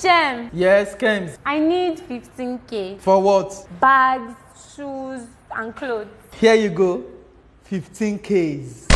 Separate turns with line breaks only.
Shem,
Yes, Kems.
I need 15k.
For what?
Bags, shoes, and clothes.
Here you go. 15Ks.